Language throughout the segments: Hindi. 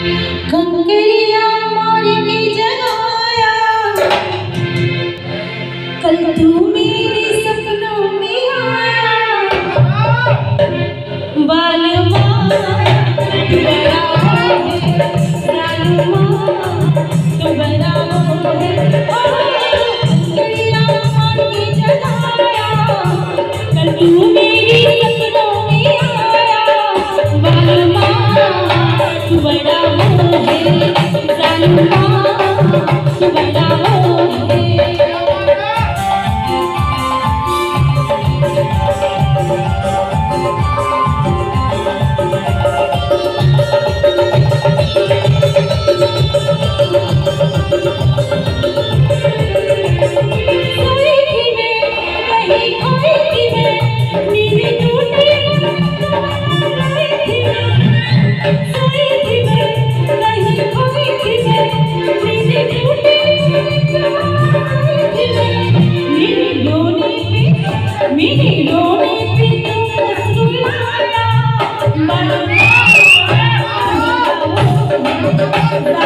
कंकरिया मार के जगाया, कल तू मेरे सपनों में आया। बालमा तू बड़ा है, बालमा तू बड़ा है। कंकरिया मार के जगाया, कल तू मेरे सपनों में आया। बालमा तू बड़ा है, बालमा तू बड़ा है। मेरे रोने पे तू मुस्कुराया, बालमा तू बड़ा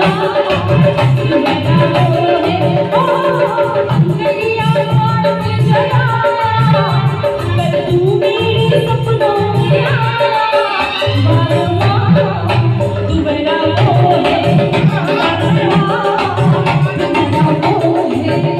है। कंकरिया मार के जगाया, कल तू मेरे सपनों में आया। बालमा तू बड़ा है, बालमा तू बड़ा है।